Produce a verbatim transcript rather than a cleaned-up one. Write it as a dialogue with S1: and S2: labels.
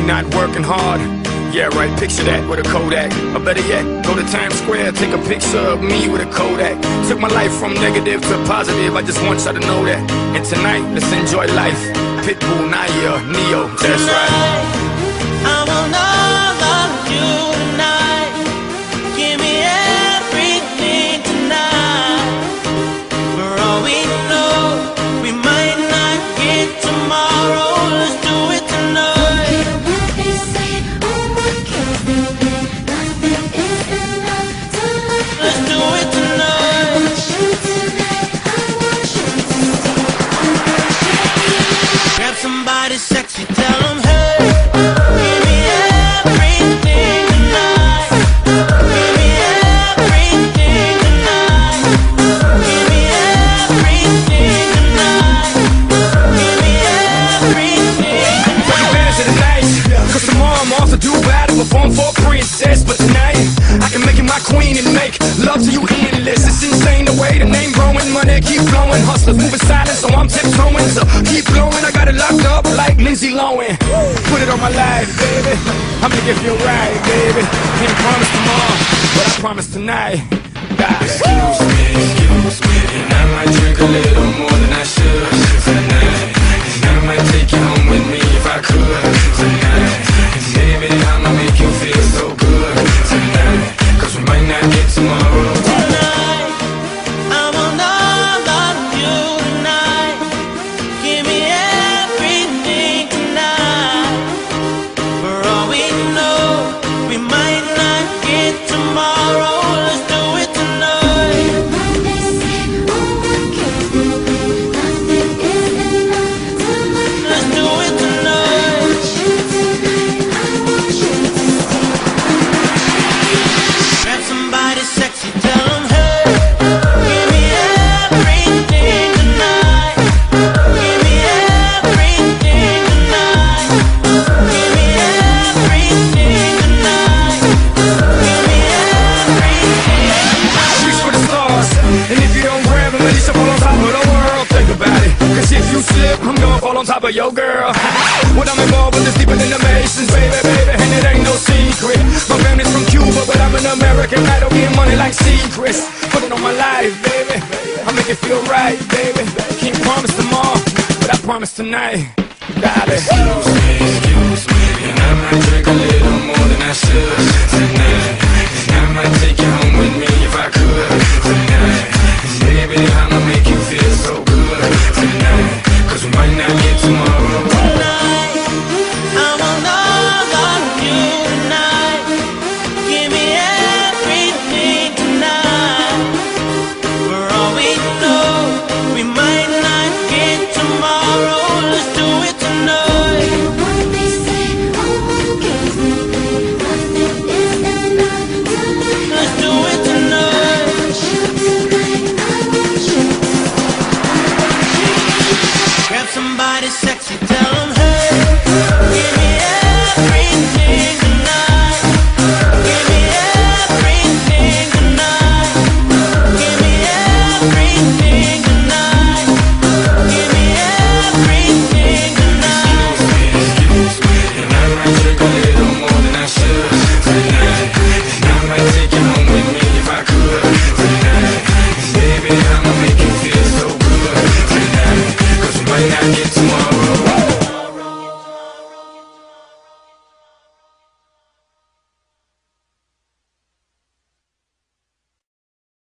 S1: not working hard. Yeah, right, picture that with a Kodak. Or better yet, go to Times Square, take a picture of me with a Kodak. Took my life from negative to positive, I just want y'all to know that. And tonight, let's enjoy life. Pitbull, Naya, Neo, that's right.
S2: I will love all of you tonight. Give me everything tonight. For all we know, we might not get tomorrow. Let's do it tonight. Let's do it tonight. Grab somebody sexy, tell them hey.
S1: Perform for a princess, but tonight I can make you my queen and make love to you endless. It's insane the way the name growing, money keep flowing. Hustlers moving silent, so I'm tiptoeing. So keep blowing, I got it locked up like Lindsay Lohan. Put it on my life, baby. I'm gonna get you right, baby. Can't promise tomorrow, but I promise tonight. God. Excuse me, excuse me, and I might drink a little more than I should tonight. And I might take you home with me if I could tonight. Baby, I'ma make you feel so good tonight, cause we might not get tomorrow.
S2: Tonight, I will love all of you tonight. Give me everything tonight. For all we know, we might not get tomorrow. Let's do it tonight. Let's do it tonight. Grab somebody sexy, tell them hey. Give me everything tonight. Give me everything tonight. Give me everything tonight. Give me everything.
S1: Reach for the stars, and if you don't grab them, at least you'll fall on top of the world. Think about it, cause if you slip, I'm gonna fall on top of your girl. What I'm involved with is deeper than the Masons, baby, baby, and it ain't no secret. My family's from Cuba, but I'm an American idol, getting money like secrets. Put it on my life, baby, I make it feel right, baby. Can't promise tomorrow, but I promise tonight. Got it.